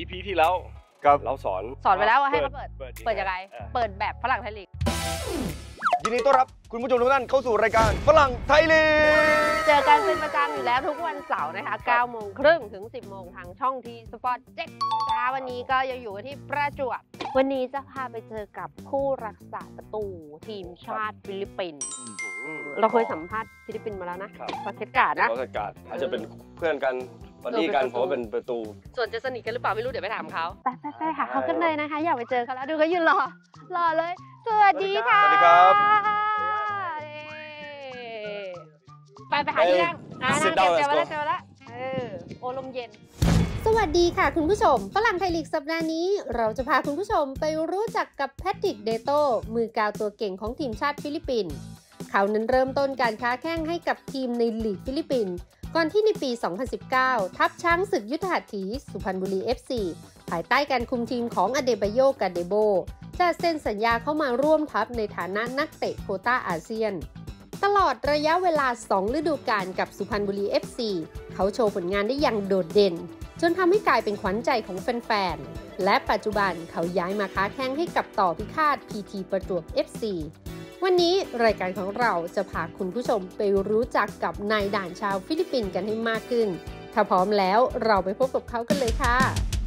EP ที่แล้วเราสอนไปแล้วว่าให้เขาเปิดยังไงเปิดแบบฝรั่งไทยลีกยินดีต้อนรับคุณผู้ชมทุกท่านเข้าสู่รายการฝรั่งไทยลีกเจอกันเป็นประจำอยู่แล้วทุกวันเสาร์นะคะ 9:30 ถึง 10 โมงทางช่องทีสปอร์ต7จ้าวันนี้ก็ยังอยู่กันที่ประจวบวันนี้จะพาไปเจอกับผู้รักษาประตูทีมชาติฟิลิปปินส์เราเคยสัมภาษณ์ฟิลิปปินส์มาแล้วนะปาเกตการ์ดนะปาเกตการ์ดอาจจะเป็นเพื่อนกันปฏิกันเพราะว่าเป็นประตูส่วนจะสนิทกันหรือเปล่าไม่รู้เดี๋ยวไปถามเขาไปหาเขากันเลยนะคะอยากไปเจอเขาแล้วดูเขายืนรอเลยสวัสดีค่ะสวัสดีครับไปหาที่นั่งเจอแล้วโอลมเย็นสวัสดีค่ะคุณผู้ชมฝรั่งไทยลีกสัปดาห์นี้เราจะพาคุณผู้ชมไปรู้จักกับแพทริกเดโต้มือกาวตัวเก่งของทีมชาติฟิลิปปินส์เขานั้นเริ่มต้นการค้าแข้งให้กับทีมในลีกฟิลิปปินส์ก่อนที่ในปี 2019 ทัพช้างศึกยุทธหัตถีสุพรรณบุรี FC ภายใต้การคุมทีมของอเดบาโยกาเดโบจะเซ็นสัญญาเข้ามาร่วมทัพในฐานะนักเตะโควต้าอาเซียนตลอดระยะเวลา2ฤดูกาลกับสุพรรณบุรี FC เขาโชว์ผลงานได้อย่างโดดเด่นจนทำให้กลายเป็นขวัญใจของแฟนๆและปัจจุบันเขาย้ายมาค้าแข้งให้กับต่อพิฆาต PT ประจวบ FC วันนี้รายการของเราจะพาคุณผู้ชมไปรู้จักกับนายด่านชาวฟิลิปปินส์กันให้มากขึ้นถ้าพร้อมแล้วเราไปพบกับเขากันเลยค่ะ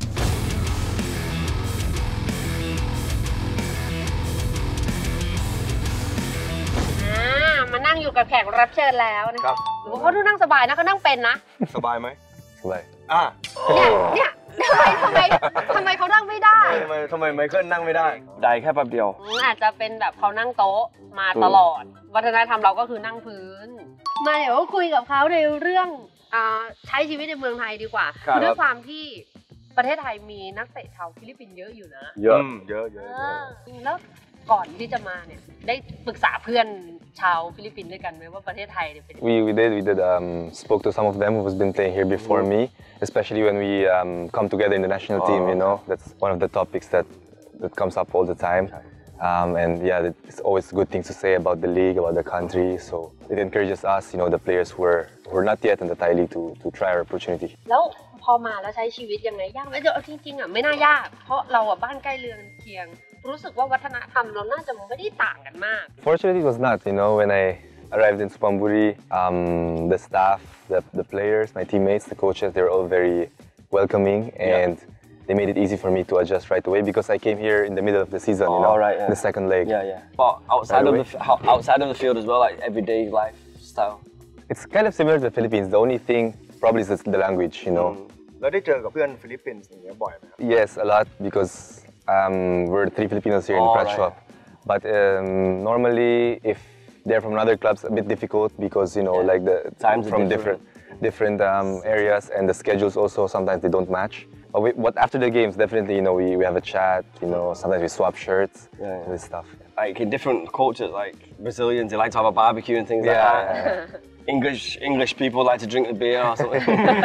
มานั่งอยู่กับแขกรับเชิญแล้วนะครับเขาดูนั่งสบายนะเขานั่งเป็นนะสบายไหมสบายเนี่ยทำไมเขานั่งไม่ได้ทำไมไมเคิลนั่งไม่ได้ได้แค่แป๊บเดียวอาจจะเป็นแบบเขานั่งโต๊ะมาตลอดวัฒนธรรมเราก็คือนั่งพื้นมาเดี๋ยวคุยกับเขาในเรื่องใช้ชีวิตในเมืองไทยดีกว่าด้วยความที่ประเทศไทยมีนักเตะชาวฟิลิปปินส์เยอะอยู่นะเยอะแล้วก่อนที่จะมาเนี่ยได้ปรึกษาเพื่อนชาวฟิลิปปินส์ด้วยกันไหมว่าประเทศไทยเนี่ยเป็น We did spoke to some of them who has been playing here before me especially when we come together in the national team you know that's one of the topics that comes up all the time and yeah it's always good things to say about the league about the country so it encourages us you know the players who are not yet in the Thai league to try our opportunity แล้วพอมาแล้วใช้ชีวิตยังไงยากไหมจริงๆไม่น่ายากเพราะเราบ้านใกล้เรือนเคียงรู้สึกว่าวัฒนธรรมเราน่าจะไม่ได้ต่างกันมาก Fortunately it was not you know when I arrived in Suphanburi the staff the players my teammates the coaches they were all very welcoming and they made it easy for me to adjust right away because I came here in the middle of the season you know the second leg but outside of the field as well like everyday lifestyle it's kind of similar to the Philippines the only thing probably is the language you know แล้วได้เจอกับเพื่อนฟิลิปปินส์อย่างเงี้ยบ่อยไหม Yes a lot because we're 3 Filipinos here in Prachuap but normally if they're from other clubs a bit difficult because you know like the times from different areas and the schedules also sometimes they don't match but after the games definitely you know we have a chat you know sometimes we swap shirts and this stuff like in different cultures like Brazilians they like to have a barbecue and things like that English people like to drink a beer or something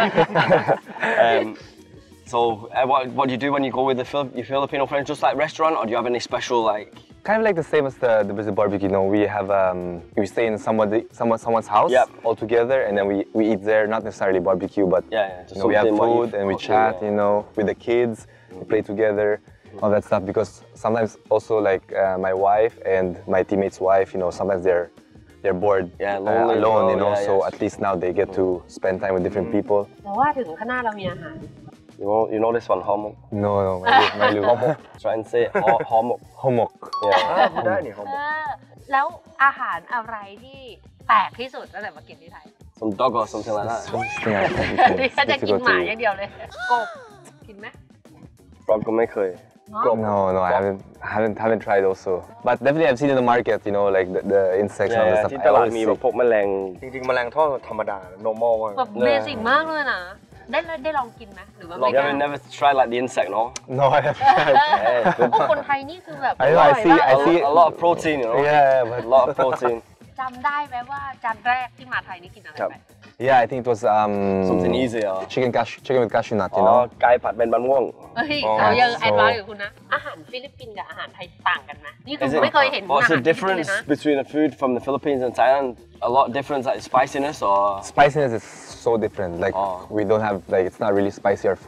so what do you do when you go with your Filipino friends just like restaurant or do you have any special like kind of like the same as the Brazil barbecue you know we have we stay in someone's house all together and then we eat there not necessarily barbecue but you know, we have food and we chat you know with the kids we play together all that stuff because sometimes also like my wife and my teammate's wife you know sometimes they're bored alone you know so at least now they get to spend time with different people แต่ว่าถึงขนาดเรามีอาหาร You know this one, homok? No, my homok. Try and say homok. Homok. Yeah. ได้นี่ homok. แล้วอาหารอะไรที่แปลกที่สุดตั้งแต่มากินที่ไทย Some dog or something like that. ดิฉันจะกินหมาอย่างเดียวเลยกบกินไหม Frog ก็ไม่เคย No, I haven't tried also. But definitely I've seen in the market, you know, like the insects and all that stuff. ที่ตลาดมีแบบพวกแมลงจริงๆแมลงทอดธรรมดา normal มากแบบเบสิกมากเลยนะได้ลองกินไหมหรือว่าไม่ได้ never try like the insect no no I haven't tried คนไทยนี่คือแบบ I see a lot of protein you know yeah a lot of protein จำได้ไหมว่าจานแรกที่มาไทยนี่กินอะไรไป Yeah, I think it was something easy chicken with cashew nut you know ไก่ผัดเป็นมะม่วงเขายังแอดวานซ์กับคุณนะอาหารฟิลิปปินส์กับอาหารไทยต่างกันไหมนี่คือไม่เคยเห็น What's the difference between the food from the Philippines and Thailand a lot difference like spiciness or spiciness is so different like we don't have like it's not really spicy our food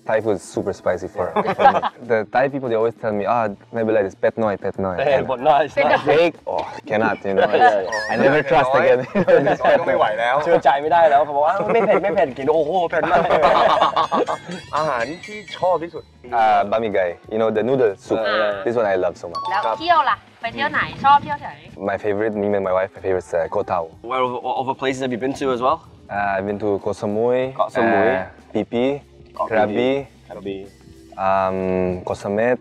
Thai food is super spicy for me. The Thai people, they always tell me, maybe like this, pet noi. But nice. Fake? Cannot, you know. I never trust again. ก็ไม่ไหวแล้วเชื่อใจไม่ได้แล้วเขาบอกว่าไม่เผ็ดกินโอ้โหเผ็ดมากอาหารที่ชอบที่สุด Bami gai, you know, the noodle soup. This one I love so much. แล้วเที่ยวล่ะ ไปเที่ยวไหน ชอบเที่ยวไหน My favorite, me and my wife, my favorite is Koh Tao. What other places have you been to as well? I've been to Koh Samui, Koh Samui. Pipi, Krabi, Koh Samet,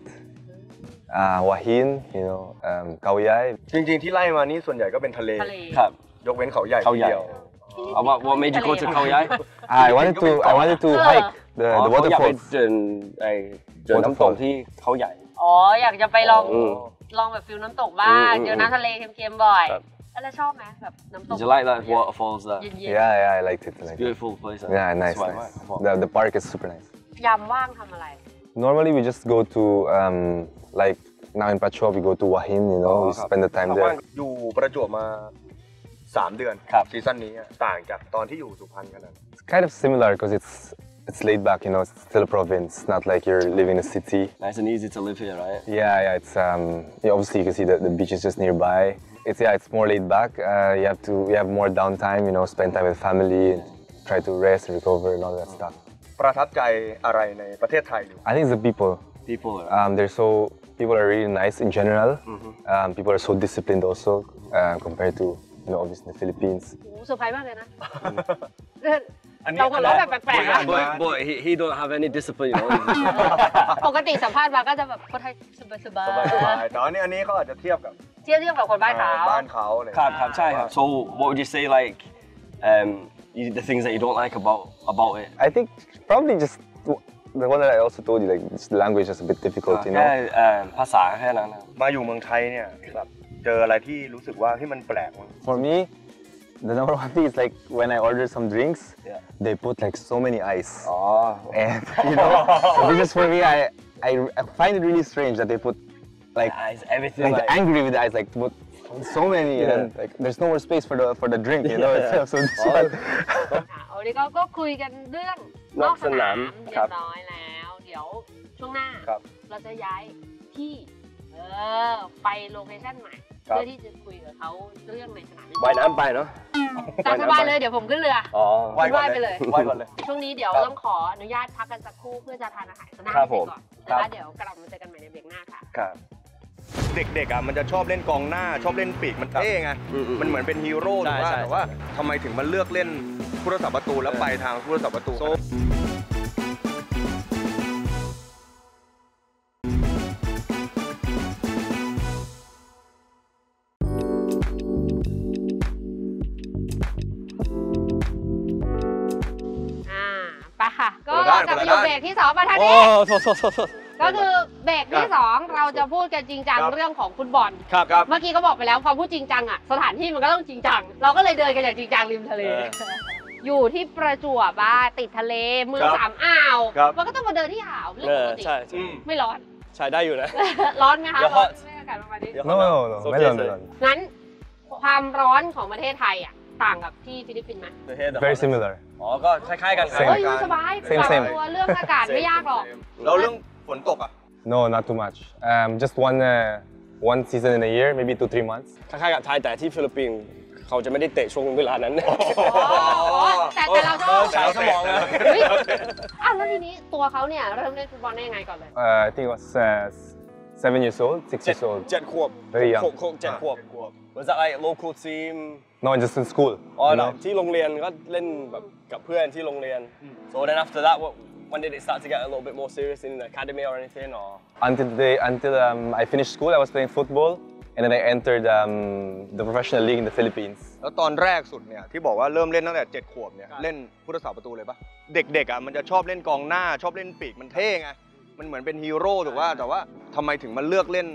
Wahin, you know, Khao Yai. จริงๆที่ไล่มานี่ส่วนใหญ่ก็เป็นทะเลทะเลครับยกเว้นเขาใหญ่เขาใหญ่เดียว What made you go to Khao Yai? I wanted to hike the เขาอยากไป waterfalls. เจอน้ำตกที่เขาใหญ่อ๋อ อยากจะไปลองอืมแบบฟิลน้ำตกบ้างอืมเจอน้ำทะเลเค็มๆบ่อยครับแล้วชอบไหมแบบน้ำตก Did you like that waterfalls there? เย็น Yeah, I liked it. Beautiful place. Yeah, nice. The park is super nice. ๆยามว่างทำอะไร Normally we just go to like now in Prachuap we go to Wahin, you know, we spend the time ถามว่า there. อยู่ประจวบมา 3 เดือนครับซีซั่นนี้ต่างจากตอนที่อยู่สุพรรณกันนะ It's kind of similar because it's laid back, you know, it's still a province, not like you're living in a city. Nice and easy to live here, right? Yeah, it's obviously you can see the beach is just nearby. It's more laid back. You have more downtime, you know, spend time with family, try to rest and recover and all that stuff. ประทับใจอะไรในประเทศไทยอยู่ I think it's the people. People. People are really nice in general. People are so disciplined also compared to, you know, obviously the Philippines. โอ้เซอร์ไพรส์มากเลยนะอันนี้เราหัวเราะแบบแปลกๆนะ But he don't have any discipline, you know. ปกติสัมภาษณ์มาก็จะแบบคนไทยสบายสบายๆแต่อันนี้เขาอาจจะเทียบกับๆเทียบกับคนบ้านเขาบ้านเขาเลยครับใช่ครับ So what would you say like the things that you don't like about it? I think probably just the one that I also told you, like the language is a bit difficult, you แค่ know. ภาษาแค่นั้นนะมาอยู่เมืองไทยเนี่ยแบบเจออะไรที่รู้สึกว่าที่มันแปลกมั้ง For me, the number one thing is like when I order some drinks, they put like so many ice. อ๋อ And you know, so this is for me. I find it really strange that they put like everything like angry with the ice, like put so many, and then, like there's no more space for the drink, you know. So this one. วันนี้ก็คุยกันเรื่องนอกสนามเรียบร้อยแล้ว เดี๋ยวช่วงหน้า เราจะย้ายที่ไปโลเคชั่นใหม่ เพื่อที่จะคุยกับเขาเรื่องในสนามว่ายน้ำไปเนาะตามสบายเลยเดี๋ยวผมขึ้นเรืออ๋อไหว้ก่อนไปเลยไหว้ก่อนเลยช่วงนี้เดี๋ยวต้องขออนุญาตพักกันสักครู่เพื่อจะทานอาหารหน้าครับให้ผมก่อนแล้วเดี๋ยวกลับมาเจอกันใหม่ในเบรกหน้าค่ะครับเด็กๆมันจะชอบเล่นกองหน้าชอบเล่นปีกมันเท่ไงมันเหมือนเป็นฮีโร่ถูกป่ะแต่ว่าทำไมถึงมันเลือกเล่นผู้รักษาประตูแล้วไปทางผู้รักษาประตูไปค่ะ ก็เราจะไปอยู่เบรกที่2มาทางนี้โทษก็คือเบรกที่ 2 เราจะพูดกันจริงจังเรื่องของฟุตบอลครับเมื่อกี้ก็บอกไปแล้วพอพูดจริงจังอ่ะสถานที่มันก็ต้องจริงจังเราก็เลยเดินกันอย่างจริงจังริมทะเล อยู่ที่ประจวบติดทะเลเมืองสามอ่าวมันก็ต้องมาเดินที่อ่าวเรื่องปกติใช่ไม่ร้อนใช้ได้อยู่นะร้อนไหมคะร้อนไหมอากาศประมาณนี้ No, melon. งั้นความร้อนของประเทศไทยอ่ะต่างกับที่ฟิลิปปินส์ไหม Very similar. อ๋อ ก็คล้ายๆกันครับเฮ้ยสบายปรับตัวเรื่องอากาศไม่ยากหรอกแล้วเรื่องฝนตกอ่ะ No, not too much. Just one season in a year, maybe 2-3 months. คล้ายๆกับไทยแต่ที่ฟิลิปปินส์เขาจะไม่ได้เตะช่วงเวลานั้นแต่เราชอบใช้สมองนะแล้วทีนี้ตัวเขาเนี่ยเริ่มเล่นฟุตบอลได้ยังไงก่อนเลย I think it was 7 years old, 6 years old. 7 ขวบ Very young. 7 ขวบ Was that like local team No, just in school. อ๋อ you know? ที่โรงเรียนก็เล่นแบบกับเพื่อนที่โรงเรียน So then after that when did it start to get a little bit more serious in the academy or anything or Until I finished school, I was playing football, and then I entered the professional league in the Philippines. แล้วตอนแรกสุดเนี่ยที่บอกว่าเริ่มเล่นตั้งแต่7 ขวบเนี่ยเล่นผู้รักษาประตูเลยปะเด็กๆมันจะชอบเล่นกองหน้าชอบเล่นปีกมันเท่ไงมันเหมือนเป็นฮีโร่ถูกป่ะแต่ว่าทำไมถึงมันเลือกเล่นผู้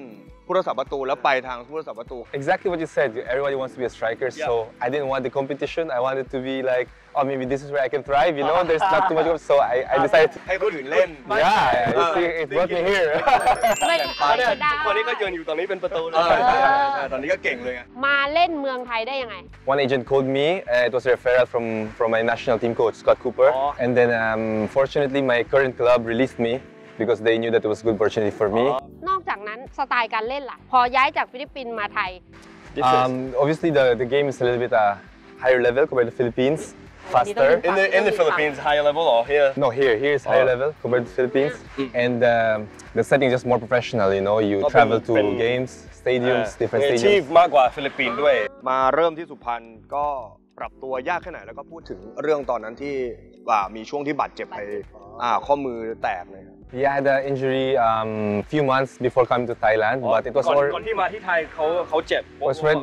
ผู้รักษาประตูแล้วไปทางผู้รักษาประตู Exactly what you said. Everybody wants to be a striker, so I didn't want the competition. I wanted to be like, oh, maybe this is where I can thrive. You know, there's not too much of, so I decided. ให้คนอื่นเล่น Yeah, you see, it brought me here. ไม่ได้คนนี้ก็ยืนอยู่ตรงนี้เป็นประตูเลยตอนนี้ก็เก่งเลยไงมาเล่นเมืองไทยได้ยังไง One agent called me. It was a referral from my national team coach, Scott Cooper. And then, fortunately, my current club released me because they knew that it was a good opportunity for me. นอกจากนั้นสไตล์การเล่นล่ะ พอย้ายจากฟิลิปปินส์มาไทย Obviously, the game is a little bit higher level compared to Philippines, faster. In the Philippines, higher level or here? No, here is higher level compared to Philippines, and the setting is just more professional. You know, you travel to games, stadiums, different อาชีพ stadiums. มากกว่าฟิลิปปินส์ด้วยมาเริ่มที่สุพรรณก็ปรับตัวยากแค่ไหนแล้วก็พูดถึงเรื่องตอนนั้นที่มีช่วงที่บาดเจ็บไปข้อมือแตกเลย Yeah, I had an injury few months before coming to Thailand, but it was ก่อน all. ที่มาที่ไทยเขาเจ็บ Was when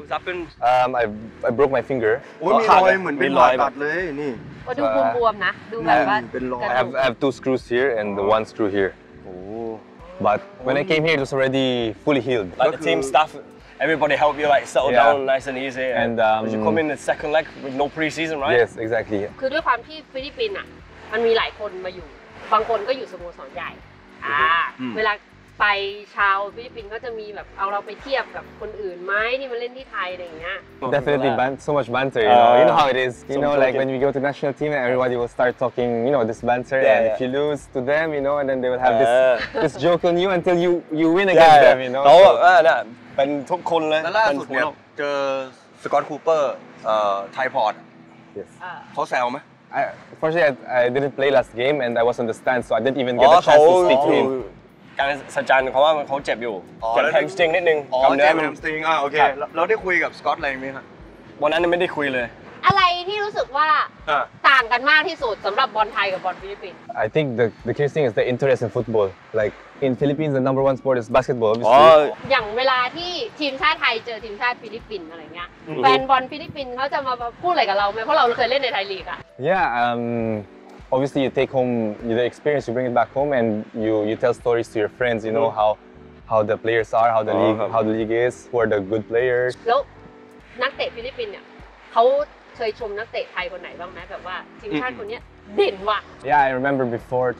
I broke my finger. โอ้ยมีรอยเหมือนเป็นรอยตัดเลยนี่ก็ดูบวมๆนะ ดูแบบว่าเป็นรอย I have 2 screws here and the 1 screw here. But when I came here, it was already fully healed. Like the team staff, everybody help you like settle Yeah. down nice and easy. And, you come in the second leg with no pre-season, right? Yes, exactly. คือด้วยความที่ฟิลิปปินส์อ่ะ มันมีหลายคนมาอยู่ บางคนก็อยู่สโมสรใหญ่ เวลาไปชาวฟิลิปปินส์ก็จะมีแบบเอาเราไปเทียบกับคนอื่นไหมที่มาเล่นที่ไทยอะไรอย่างเงี้ย Definitely so much banter, you know how it is. You know, like when we go to national team and everybody will start talking, this banter, and if you lose to them, and then they will have this joke on you until you win against them, เขาเนี่ยเป็นทุกคนเลยแล้วล่าสุดเนี่ยเจอสกอตคูเปอร์ไทยพอร์ต Yes. เขาแซวไหม Unfortunately, I didn't play last game and I was on the stand, so I didn't even get a chance to speak to him. การสัจจันเขาว่าเขาเจ็บอยู่เจ็บแฮมสตริงนิดนึงอ๋อเจ็บแฮมสตริงโอเคเราได้คุยกับสกอตอะไรไหมฮะวันนั้นไม่ได้คุยเลยอะไรที่รู้สึกว่าต่างกันมากที่สุดสำหรับบอลไทยกับบอลฟิลิปปินส์ I think the key thing is the interest in football. Like in Philippines, the number 1 sport is basketball, obviously. อย่างเวลาที่ทีมชาติไทยเจอทีมชาติฟิลิปปินส์อะไรเงี้ยแฟนบอลฟิลิปปินส์เขาจะมาพูดอะไรกับเราไหมเพราะเราเคยเล่นในไทยลีกอะ Yeah, obviously you take home the experience, you bring it back home, and you tell stories to your friends. You know how the players are, how the league is, who are the good players. แล้วนักเตะฟิลิปปินส์เนี่ยเขาเคยชมนักเตะไทยคนไหนบ้างไหมแบบว่าทีมชาติคนนี้เด่นว่ะ Yeah, I remember before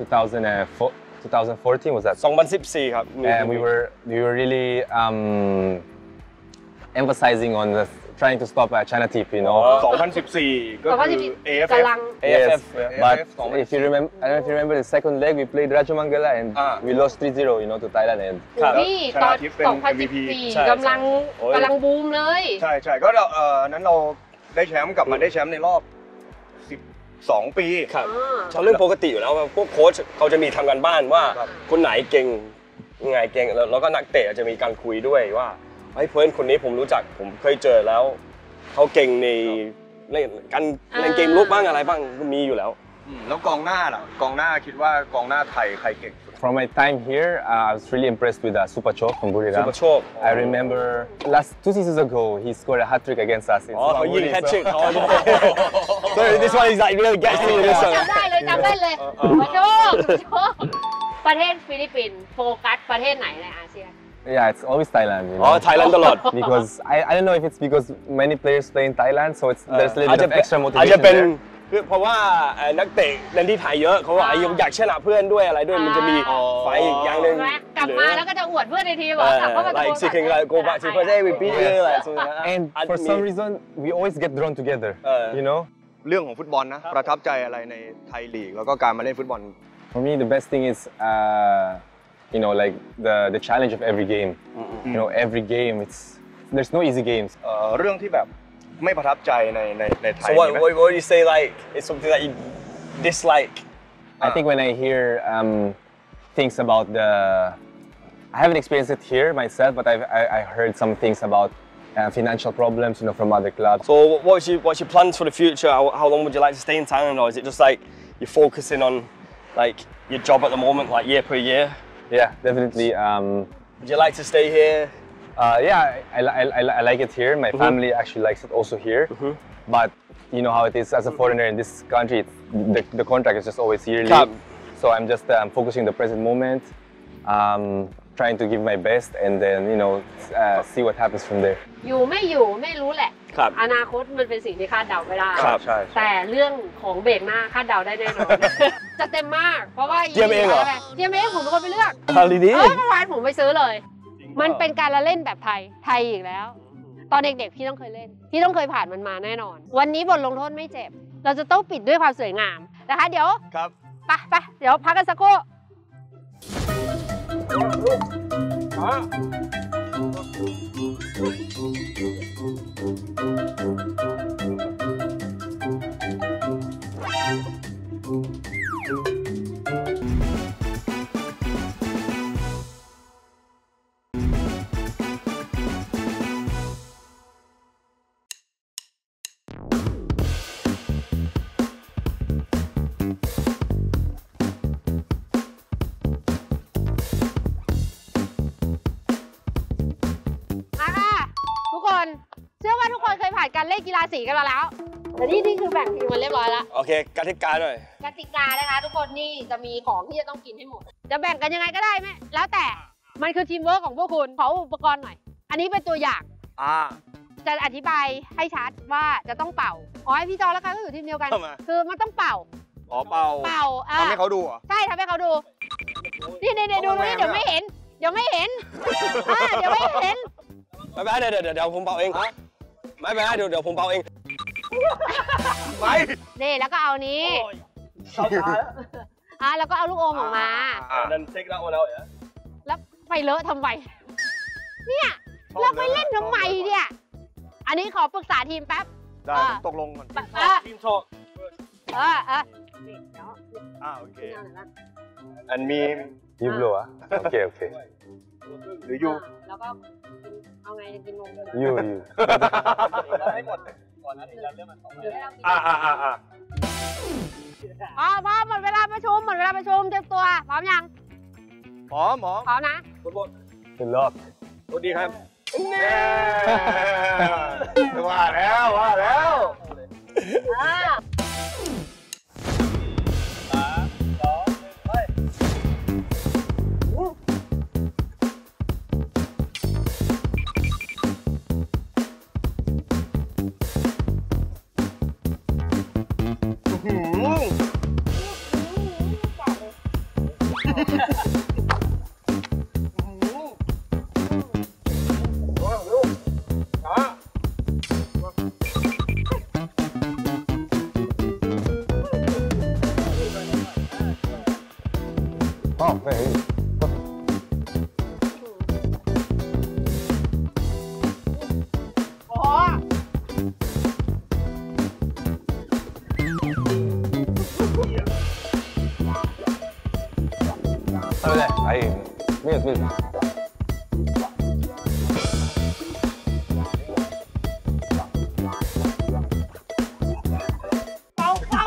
2014 was that? 2014 ครับ And we were really emphasizing on trying to stop China Tip, 2014 ก็คือ AFF กำลัง Yes, but if you remember, I don't know if you remember the second leg we played Rajamangala and we lost 3-0, to Thailand. And พี่ตอน 2014 กำลังบูมเลยใช่ก็นั้นเราได้แชมป์กลับมาได้แชมป์ในรอบ12 ปีครับเรื่องปกติอยู่แล้วพวกโค้ชเขาจะมีทำกันบ้านว่าคนไหนเก่งยังไงเก่งแล้วก็นักเตะจะมีการคุยด้วยว่าเพื่อนคนนี้ผมรู้จักผมเคยเจอแล้วเขาเก่งในการเล่นเกมลุกบ้างอะไรบ้างมีอยู่แล้วแล้วกองหน้าล่ะกองหน้าคิดว่ากองหน้าไทยใครเก่งสุด From my time here, I was really impressed with Supachok from Buriram. Supachok. I remember 2 seasons ago he scored a hat-trick against us. เขายิงแฮตทริกเขา So this one is like really gets me this one. จำได้เลยมาโชคประเทศฟิลิปปินส์โฟกัสประเทศไหนในอาเซียน Yeah, it's always Thailand. Thailand ตลอด Because I don't know if it's because many players play in Thailand, so there's a little bit of extra อาจจะ motivation เป็น there. เพราะว่านักเตะเล่นที่ไทยเยอะเขาว่าอยากชนะเพื่อนด้วยอะไรด้วยมันจะมีไฟอีกอย่างหนึ่งกลับมาแล้วก็จะอวดเพื่อนในทีมกลับเข้ามา like she can like go back to Brazil we beat you like so And for some reason we always get drawn together. เรื่องของฟุตบอลนะประทับใจอะไรในไทยลีกแล้วก็การมาเล่นฟุตบอล For me the best thing is like the challenge of every game. Every game there's no easy games. เรื่องที่แบบไม่ประทับใจในไทย So what would you say like it's something that you dislike? I think when I hear things about I haven't experienced it here myself, but I heard some things about financial problems, from other clubs. So what's your plans for the future? How long would you like to stay in Thailand, or is it just like you're focusing on like your job at the moment, like year per year? Yeah, definitely. Would you like to stay here? Yeah, I like it here. My family actually likes it also here. But you know how it is as a foreigner in this country. The contract is just always yearly. So I'm just focusing on the present moment. trying to give my best, and then see what happens from there. อยู่ไม่อยู่ไม่รู้แหละครับอนาคตมันเป็นสิ่งที่คาดเดาไม่ได้ครับใช่แต่เรื่องของเบรกหน้าคาดเดาได้แน่นอน จะเต็มมาก เพราะว่าเตรียมเองเหรอเตรียมเองผมเป็นคนไปเลือกฮาลีดีเมื่อวานผมไปซื้อเลย มันเป็นการละเล่นแบบไทยอีกแล้ว ตอนเด็กๆพี่ต้องเคยเล่น พี่ต้องเคยผ่านมันมาแน่นอน วันนี้บทลงโทษไม่เจ็บ เราจะต้องปิดด้วยความสวยงามนะคะ เดี๋ยวครับไปเดี๋ยวพักกันสักครู่ มาค่ะทุกคนเชื่อว่าทุกคนเคยผ่านการเล่นกีฬาสีกันมาแล้วแต่นี่คือแบ่งทีมมาเรียบร้อยแล้วโอเคกติกาหน่อยกติกานะคะทุกคนนี่จะมีของที่จะต้องกินให้หมด จะแบ่งกันยังไงก็ได้ไหมแล้วแต่มันคือทีมเวิร์กของพวกคุณขออุปกรณ์หน่อย อันนี้เป็นตัวอย่างจะอธิบายให้ชัดว่าจะต้องเป่าอ๋อให้พี่จอแล้วกันก็อยู่ทีมเดียวกันทำไมคือมันต้องเป่าอ๋อเป่า ทำให้เขาดูเหรอใช่ทำให้เขาดูนี่ดูนี่เดี๋ยวไม่เห็นเดี๋ยวไม่เห็นเดี๋ยวไม่เห็นไม่เป็นไรเดี๋ยวผมเป่าเองไม่เป็นไรเดี๋ยวผมเป่าเองไปนี่แล้วก็เอานี้แล้วก็เอาลูกอมออกมานั่นเช็คแล้วแล้วเหรอแล้วไปเลอะทำไมเนี่ยเราไปเล่นทำไมเนี่ยอันนี้ขอปรึกษาทีมแป๊บได้ตกลงก่อนทีมโชคโอเค อันมี You blow, huh? Okay. หรือยูแล้วก็เอาไงจะกินนม You. ให้หมดก่อนนะถึงเราเริ่มมันต่อไปหรือให้เรากิน พอหมดเวลาประชุมเตรียมตัวพร้อมยังหมอพร้อมนะ Good luck. สวัสดีครับว่าแล้ว Oh, very. โอ้ Ahí. Mira. เป่า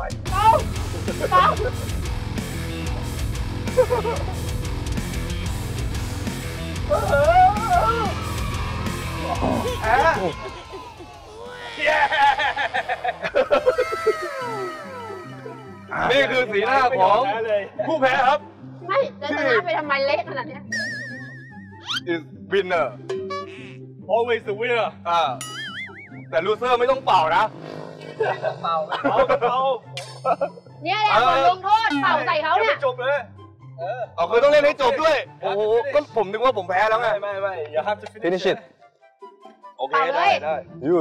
นี่คือสีหน้าของผู้แพ้ครับไม่จะชนะไปทำไมเละขนาดนี้ is winner always the winner แต่ลูเซอร์ไม่ต้องเป่านะเนี่ยบทลงโทษเป่าใส่เขาเนี่ยจบเลยเอาคือต้องเล่นให้จบด้วย โอ้โห ก็ผมนึกว่าผมแพ้แล้วไงไม่อย่า have to Finish it. โอเค ได้ You.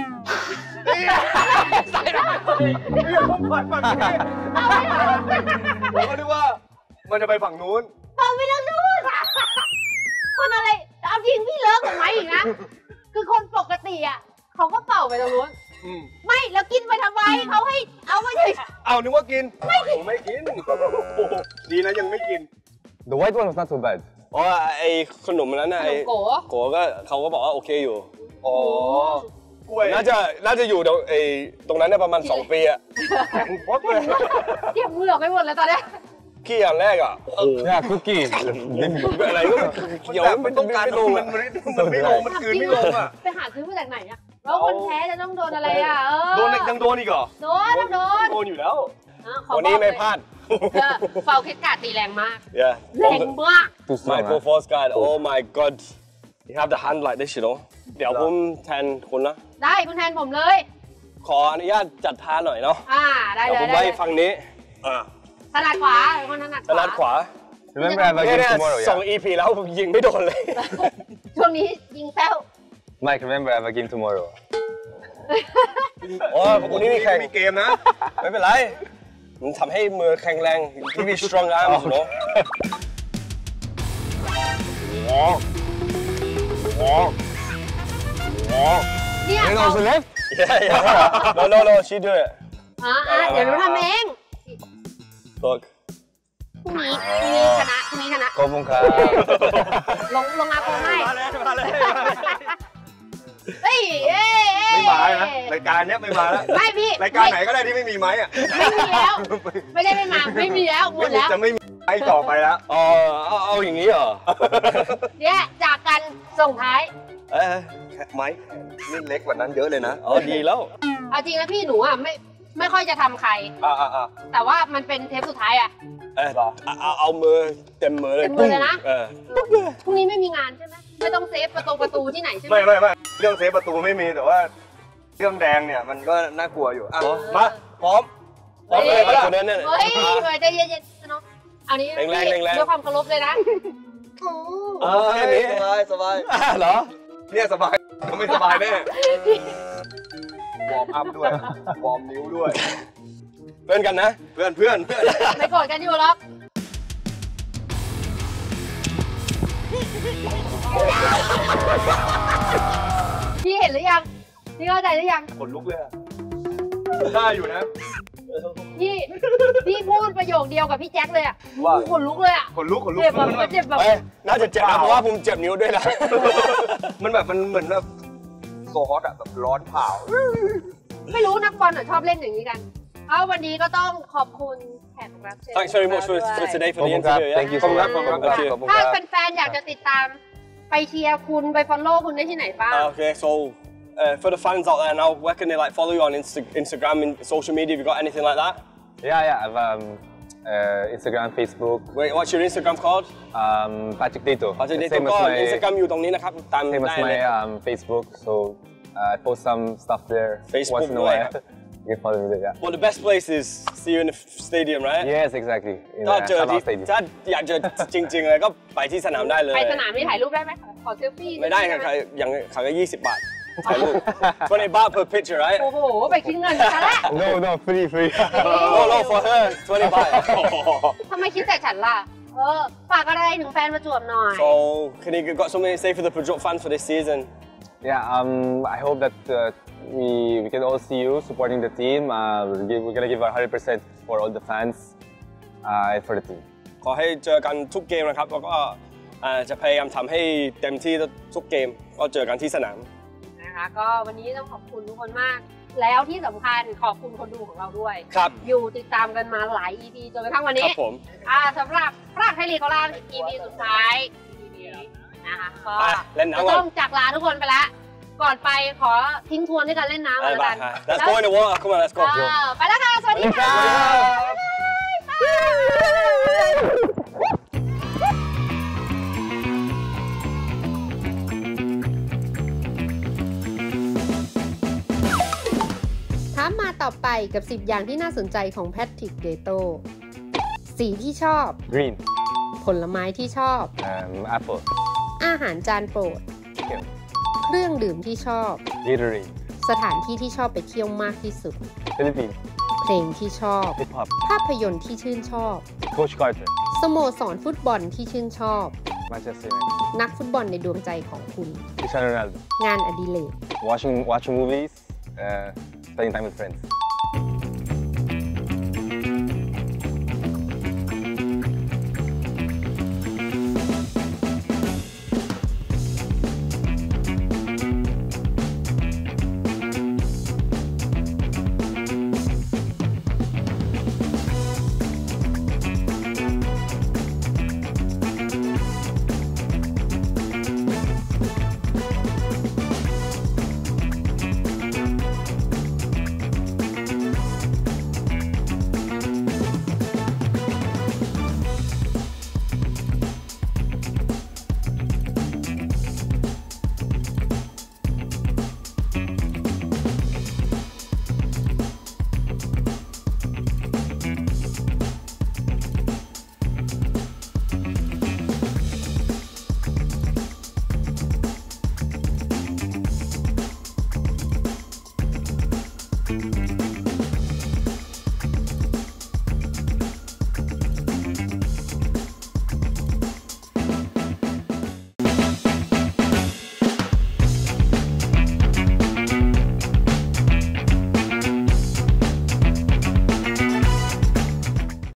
ใส่ได้ผมผ่านฝั่งนี้ผมก็นึกว่ามันจะไปฝั่งนู้นเป่าไม่ต้องดูคนอะไรเอาจริงพี่เลิกกับไม้อีกนะ คือคนปกติอ่ะเขาก็เป่าไปตรงนู้นไม่แล้วกินไปทำไมเขาให้เอาไปเลยเอานึกว่ากิน ไม่กิน ดีนะยังไม่กิน The white one was not so bad. เพราะว่าไอ้ขนมนั้นน่ะไอ้โกโกก็เขาก็บอกว่าโอเคอยู่อ๋อกล้วยน่าจะอยู่ตรงนั้นได้ประมาณ2 ปีอะแข็งพดเลยเจ็บมือออกไปหมดแล้วตอนนี้ขี้อย่างแรกอะ Yeah, cookie. อะไรก็เขียวมันต้องการลงมันไม่ลงมันคืนไม่ลงอ่ะไปหาซื้อมาจากไหนอะแล้วคนแพ้จะต้องโดนอะไรอะโดนยังโดนอีกเหรอโดนโดนอยู่แล้วขอวันบนี้อกเลไม่ยพลาดเฟาคิดการ์ดตีแรงมาก Yeah แรงมาก Too strong. Michael Forsgard oh my god you have the hand like this you know เดี๋ยวผมแทนคุณนะได้คุณแทนผมเลยขออนุญาตจัดท่าหน่อยเนาะได้เดี๋ยวเลผมยไว้ฝั่งนี้ถนัดขวาคนถนัดถนัดขวา Remember, I have a เนี่ย game tomorrow. ส่ง Yeah. EP แล้วผมยิงไม่โดนเลยช่วงนี้ยิงแป้ว Mike, remember, I have a game tomorrow. โอ้วันนี้มีแข่งมีเกมนะไม่เป็นไร มันทำให้มือแข็งแรง give me strong arms you know เนี่ย And also left. yeah yeah no she do it เดี๋ยวหนูทำเอง look พรุ่งนี้ชนะพรุ่งนี้ชนะ Komunka. ลงอาโกให้มาเลยเฮ้ยไม่มานะรายการเนี้ยไม่มาแล้วไม่พี่รายการไหนก็ได้ที่ไม่มีไม้อะไม่มีแล้ว ไม่ได้ไม่มาไม่มีแล้วหมดแล้วจะไม่มีไม้ต่อไปแล้วเอาอย่างนี้เหรอเนี่ยจากกันส่งท้ายไม้นี่เล็กกว่านั้นเยอะเลยนะดีแล้วเอาจริงนะพี่หนูอ่ะไม่ค่อยจะทำใคร แต่ว่ามันเป็นเทปสุดท้ายอ่ะเอามือเต็มมือเลยเต็มมือเลยนะเออพรุ่งนี้ไม่มีงานใช่ไหมไม่ต้องเซฟประตูที่ไหนใช่ไหมไม่เรื่องเซฟประตูไม่มีแต่ว่าเรื่องแดงเนี่ยมันก็น่ากลัวอยู่มาพร้อมเลยคนนั้นเนี่ยเฮ้ยใจเย็นๆน้องเอานี้แรงด้วยความเคารพเลยนะโอ้แค่นี้สบายเหรอเนี่ยสบายไม่สบายแน่วอร์มอัพด้วยวอร์มนิ้วด้วยเพื่อนกันนะเพื่อนไม่โกรธกันอยู่หรอกพี่เห็นหรือยังพี่เข้าใจหรือยังขนลุกเลยได้อยู่นะพี่พูดประโยคเดียวกับพี่แจ็คเลยอ่ะว่าขนลุกเลยอ่ะขนลุกเจ็บแบบเจ็บแบบน่าจะเจ็บนะเพราะว่าผมเจ็บนิ้วด้วยนะมันแบบมันเหมือนแบบโซฮอตอะแบบร้อนเผาไม่รู้นักบอลชอบเล่นอย่างนี้กันเอาวันนี้ก็ต้องขอบคุณแขกรับเชิญ Thanks very much for today for the Komunka. interview Thank you so much. ถ้า Komunka. แฟนๆอยากจะติดตามไปเชียร์คุณไปฟอลโล่คุณได้ที่ไหนบ้าง Okay so for the fans out there now where can they like follow you on Instagram and social media have you got anything like that Yeah. I have Instagram, Facebook. Wait what's your Instagram called Patrick Dito. Patrick Dito Same ก็ as my Instagram อยู่ตรงนี้นะครับตาม same ได้ as เลย my Facebook. So I post some stuff there Facebook once in a ด้วย while. You can follow me there. Yeah. Well the best place is see you in the stadium right Yes, exactly. In ถ้าเจอ Sabah ที่ Stadium. ถ้าอยากเจอจริงๆเลยก็ไปที่สนามได้เลยไปสนามนี่ถ่ายรูปได้ไหมขอเซลฟี่ไม่ได้ค่ะอย่างขังก็20 บาทถ่ายรูป20 baht per picture right โอ้โหไปคิดเงินซะแล้ว No, free. no for her 20 baht ทำไมคิดแต่ฉันล่ะฝากอะไรถึงแฟนประจวบหน่อย so can you got something to say for the Prachuap fans for this season Yeah, I hope that we can all see you supporting the team. We're gonna give our 100% for all the fans and for the team. ขอให้เจอกันทุกเกมนะครับแล้วก็จะพยายามทำให้เต็มที่ทุกเกมก็เจอกันที่สนามนะคะก็วันนี้ต้องขอบคุณทุกคนมาก แล้วที่สำคัญขอบคุณคนดูของเราด้วยครับอยู่ติดตามกันมาหลาย EP จนกระทั่งวันคนี้รับผมสำหรับพระไทยลีกของเรา EP สุดท้าย EP นี้นะคะก็เล่นจะน้ำก่ต้ออน งจากลาทุกคนไปแล้วก่อนไปขอทิ้งทวนด้วยการเล่นน้ำกันแล้วกัน Let's go in the water come on let's go ไปแล้วค่ะ สวัสดีค่ะถามมาต่อไปกับ 10 อย่างที่น่าสนใจของแพทริกเดโตสีที่ชอบ Green, ผลไม้ที่ชอบ apple, อาหารจานโปรด chicken, เครื่องดื่มที่ชอบ Gatorade, สถานที่ที่ชอบไปเที่ยวมากที่สุด Philippines, เพลงที่ชอบ hip hop, ภาพยนตร์ที่ชื่นชอบ Coach Carter, สโมสรฟุตบอลที่ชื่นชอบ Manchester United, นักฟุตบอลในดวงใจของคุณ Cristiano Ronaldo, งานอดิเรก watching movies, spending time with friends.